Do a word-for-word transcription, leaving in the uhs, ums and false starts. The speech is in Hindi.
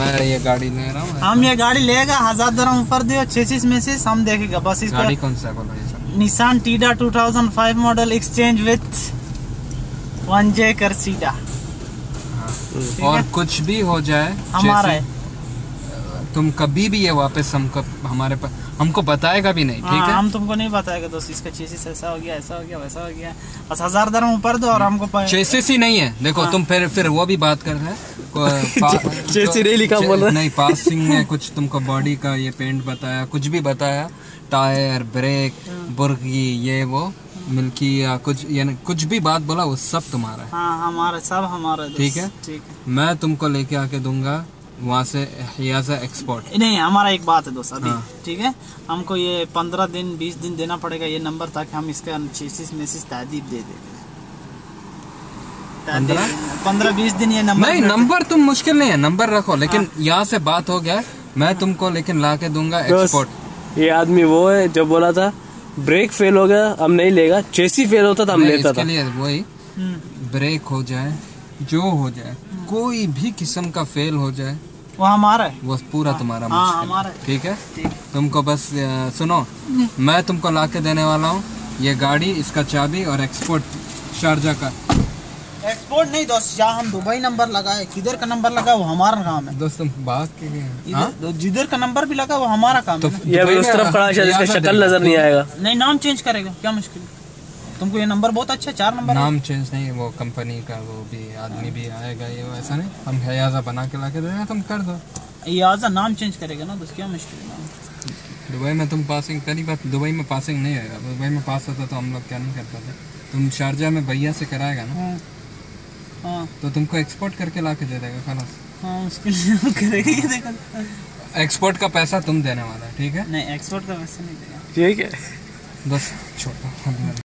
मैं ये गाड़ी ले रहा हूँ। हम ये गाड़ी लेगा हजार दरम ऊपर दियो, चेसिस में से हम देखेगा बस। इसका गाड़ी कौन सा बोलो? Nissan Tiida two thousand five model exchange with one जे कर्सीडा। और कुछ भी हो जाए हमारा है, तुम कभी भी ये वापस हमको हमारे पास हमको बताएगा भी नहीं, ठीक है? हम तुमको नहीं बताएगा दोस्त, इसका चेसिस ऐसा हो गया, ऐसा हो गया, वैसा हो गया, बस हजार दरम ऊपर दो और हमको चेसिस ही नहीं है। देखो तुम फिर फिर वो भी बात कर रहे हैं, चेसिस नहीं लिखा बोल रहे नहीं, पासिंग में कुछ तुमको बॉडी का ये पेंट बताया, कुछ भी बताया, टायर, ब्रेक, बुर्गी, ये वो मिल्की या कुछ यानी कुछ भी बात बोला वो सब तुम्हारा है। हाँ हमारा सब हमारा, ठीक है? ठीक है। मैं तुमको लेके आके दूंगा वहाँ से हियाज़ा एक्सपोर्ट। नहीं हमारा एक बात है दोस्त अभी, हाँ। ठीक है, हमको ये पंद्रह दिन बीस दिन देना पड़ेगा ये नंबर, ताकि हम इसका चेसिस मेसिस तादीब दे दें। पंद्रह बीस दिन ये नंबर नहीं, नंबर तुम मुश्किल नहीं है, नंबर रखो, लेकिन हाँ। यहाँ से बात हो गया, मैं तुमको लेकिन ला के दूंगा एक्सपोर्ट। ये आदमी वो है जो बोला था ब्रेक फेल हो गया हम नहीं लेगा, चेसी फेल होता था हम लेता था। वही ब्रेक हो जाए, जो हो जाए, कोई भी किस्म का फेल हो जाए, वो हमारा है, वो पूरा तुम्हारा हाँ, मुश्किल, हमारा है। ठीक है? तुमको बस सुनो, मैं तुमको ला के देने वाला हूँ ये गाड़ी, इसका चाबी और एक्सपोर्ट शारजा का। एक्सपोर्ट नहीं दोस्त, जहाँ हम दुबई नंबर लगाए, किधर का नंबर लगा वो हमारा काम है दोस्त। तुम बात के जिधर का नंबर भी लगा वो हमारा काम तो है। ये उस तरफ खड़ा है, इसका शक्ल नजर नहीं आएगा। नहीं, नाम चेंज करेगा, क्या मुश्किल? तुमको ये नंबर बहुत अच्छा, चार नंबर नाम चेंज नहीं, वो कंपनी का वो भी आदमी भी आएगा, ये ऐसा नहीं, हम हियाज़ा बना के ला के देंगे, तुम कर दो। हियाज़ा नाम चेंज करेगा ना दोस्त, क्या मुश्किल है? दुबई में तुम पासिंग, पहली बात दुबई में पासिंग नहीं आएगा, दुबई में पास होता तो हम लोग क्या नहीं करते थे। तुम शारजा में भैया से कराएगा ना, हाँ, तो तुमको एक्सपोर्ट करके ला के दे देगा खलास। हाँ, उसके लिए करेगा। एक्सपोर्ट का पैसा तुम देने वाला है, ठीक है? नहीं, एक्सपोर्ट का पैसा नहीं देगा, ठीक है? बस छोटा